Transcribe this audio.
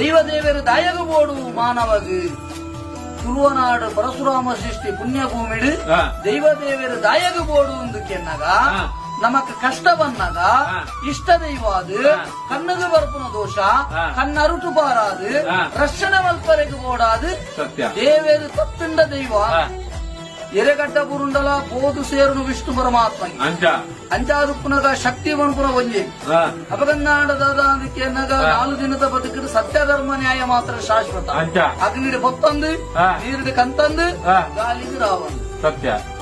ದೈವದೇವರು ದಾಯಗ ಬೋಡು ಮಾನವಗೆ ತುಳುವನಾಡು ಪರಶುರಾಮ ಸೃಷ್ಟಿ ಪುಣ್ಯಭೂಮಿಡು ದೈವದೇವರು ದಾಯಗ ಬೋಡು ಎಂದಕ್ಕೆನ್ನಾಗ ನಮಕ್ ಕಷ್ಟ ಬಂದಾಗ ಇಷ್ಟ ದೈವ ಅದು ಕಣ್ಣಗೆ ಬರ್ಪುನ ದೋಷ ಕಣ್ಣರುಟು ಬಾರಾದು ರಕ್ಷಣೆ ಮಲ್ಪರೆಗೆ ಬೋಡಾದು ದೇವೇರು ತಪ್ಪಿಂಡ ದೈವ ಎರೆಗಡ್ಡ ಬುರುಂಡಲ ಬೋದು ಸೇರುನು ವಿಷ್ಣು ಪರಮಾತ್ಮ ಅಂಚಾದು ಪುನಗ ಶಕ್ತಿ ಬಣ್ಪುನ ಒಂಜಿ ಅಪಗಂಗಾಂಡದ ಅದಕ್ಕೆ ಎನ್ನಗ 4 ದಿನದ ಬದುಕಿದ ಸತ್ಯ ಧರ್ಮ ನ್ಯಾಯ ಮಾತ್ರ ಶಾಶ್ವತ ಅಗ್ನಿಡಿ ಬೊತ್ತಂದು ನೀರಿಡಿ ಕಂತಂದು ಗಾಲಿಗೆ ರಾವಂದು ಸತ್ಯ